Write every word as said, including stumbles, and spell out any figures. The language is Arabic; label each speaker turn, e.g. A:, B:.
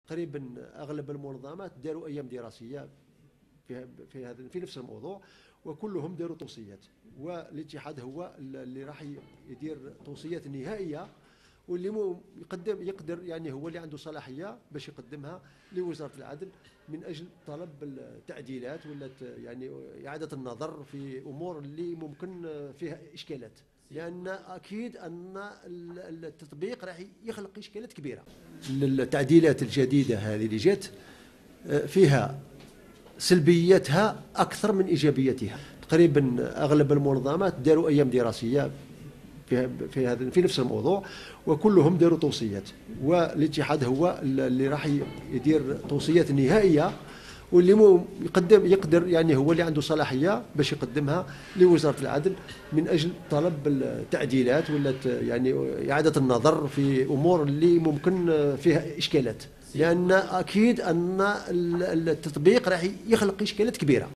A: تقريبا اغلب المنظمات داروا ايام دراسيه في في هذا في نفس الموضوع، وكلهم داروا توصيات، والاتحاد هو اللي راح يدير توصيات نهائيه، واللي مو يقدم يقدر يعني هو اللي عنده صلاحيه باش يقدمها لوزاره العدل من اجل طلب التعديلات ولا يعني اعاده النظر في امور اللي ممكن فيها اشكالات، لان اكيد ان التطبيق راح يخلق اشكالات كبيره. التعديلات الجديده هذه اللي جات فيها سلبياتها اكثر من ايجابياتها. تقريبا اغلب المنظمات داروا ايام دراسيه في في هذا في نفس الموضوع، وكلهم داروا توصيات، والاتحاد هو اللي راح يدير توصيات نهائيه، واللي مو يقدم يقدر يعني هو اللي عنده صلاحيه باش يقدمها لوزاره العدل من اجل طلب التعديلات ولا يعني اعاده النظر في امور اللي ممكن فيها اشكالات، لان اكيد ان التطبيق راح يخلق اشكالات كبيره.